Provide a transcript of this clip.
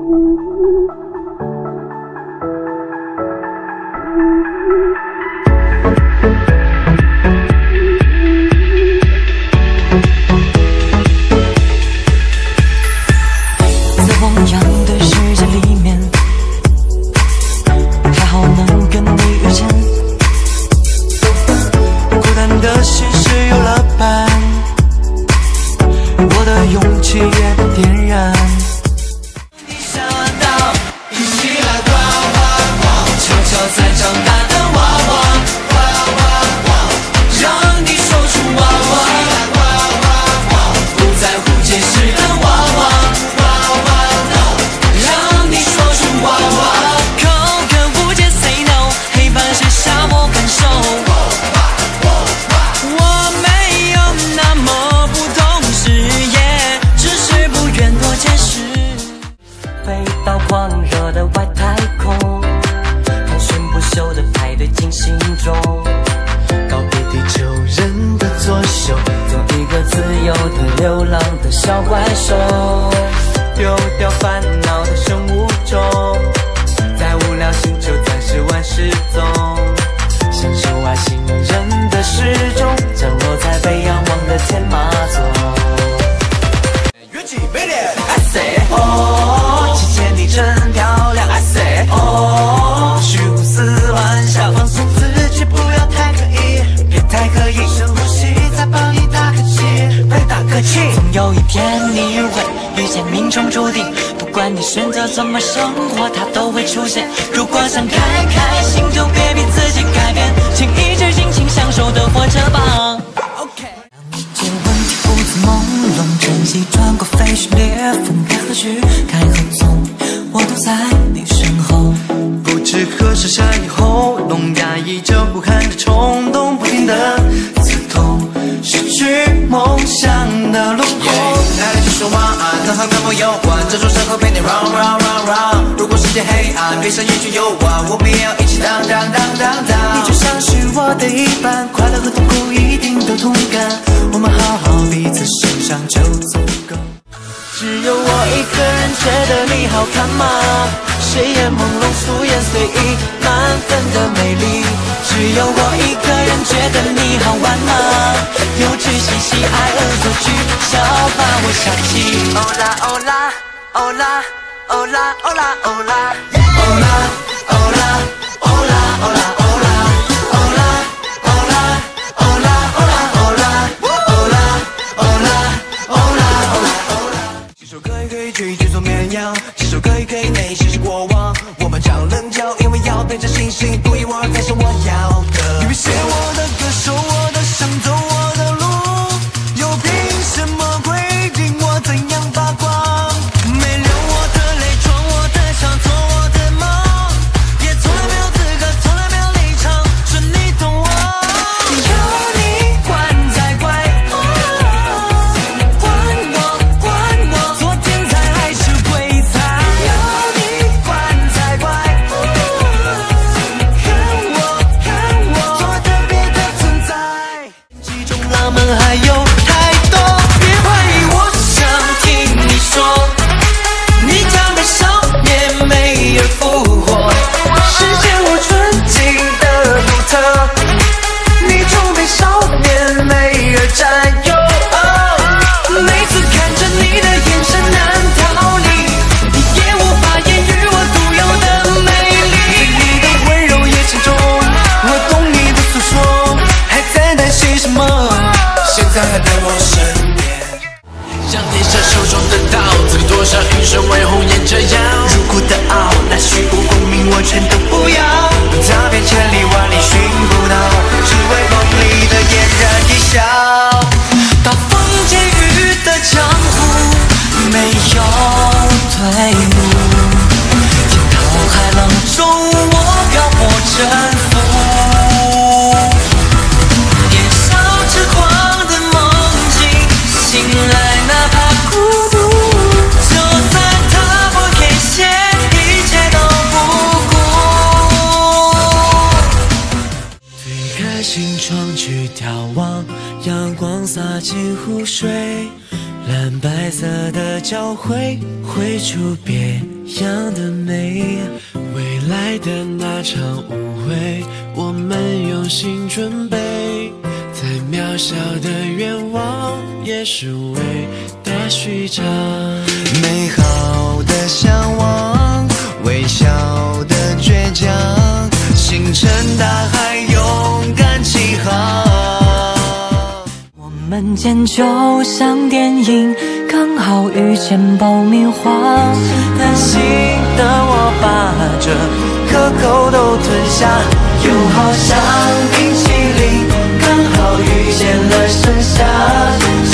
流浪的小怪兽，丢掉烦恼的生物钟，在无聊星球暂时玩失踪，享受外星人的时钟，降落在被仰望的天马座。I say 哦，期见你真漂亮。I say 哦，虚无思乱想放松自己，不要太刻意，别太刻意，深呼吸，再帮你打个气，别打个气。总有一天你会遇见命中注定，不管你选择怎么生活，它都会出现。如果想开心，就别逼自己改变，请一直尽情享受的活着吧。这问题不自朦胧，晨曦穿过飞雪裂缝，该何去该何从，我都在你身后。不知何时下以后，弄压抑着不堪的冲动，不停的刺痛，失去梦想的轮廓。来了就说晚安，跟好跟朋友玩，这种身后陪你 run run run run。如果世界黑暗，别想一去游玩，我们也要一起当。你就像是我的一半，快乐和痛苦一定都同感，我们好好彼此欣赏就足够。只有我一个人觉得你好看吗？睡眼朦胧，素颜随意，满分的美丽。只有我一个人觉得你好玩吗？幼稚嬉戏，爱恶作剧，笑把我想起。欧啦欧啦欧啦欧啦欧啦欧啦欧啦欧啦欧啦欧啦欧啦欧啦欧啦欧啦欧啦欧啦欧啦欧啦。几首歌也可以去做绵羊，几首歌也可以内心是过往。我们常棱角，因为要对着星星，独一无二才是我要的。你别写我的歌，手我的伤，走我的路，又凭什么规定我怎样发光？没流我的泪，撞我的墙，做我的梦，也从来没有资格，从来没有立场，是你懂我。有你管才怪，管我，昨天才还是鬼才。有你管才怪，看我，做特别的存在。其中浪漫还有太多，别怀疑，我想听你说，你将被少年美而复活，实现我纯净的独特，你终被少年美而占有。每次看着你的眼神难逃离，你也无法言喻我独有的美丽。你的温柔也沉重，我懂你的诉说，还在担心什么？现在还在我身边，像天下手中的刀子，多少云深为红颜这样。如果的傲，那虚无功名我全都不要，踏遍千里万里寻不到，只为梦里的嫣然一笑。大风渐雨的江湖，没有退路，惊涛骇浪中我漂泊沉浮，年少痴狂的梦境，醒来哪怕孤独，就算踏破黑线，一切都不顾。推开心窗去眺望，阳光洒进湖水，蓝白夜色的交汇，绘出别样的美。未来的那场舞会，我们用心准备。再渺小的愿望，也是伟大序章。美好的向往，微笑的倔强，星辰大海，勇敢起航。我们间就像电影，刚好遇见爆米花。贪心的我把这可口都吞下，又好像冰淇淋，刚好遇见了盛夏。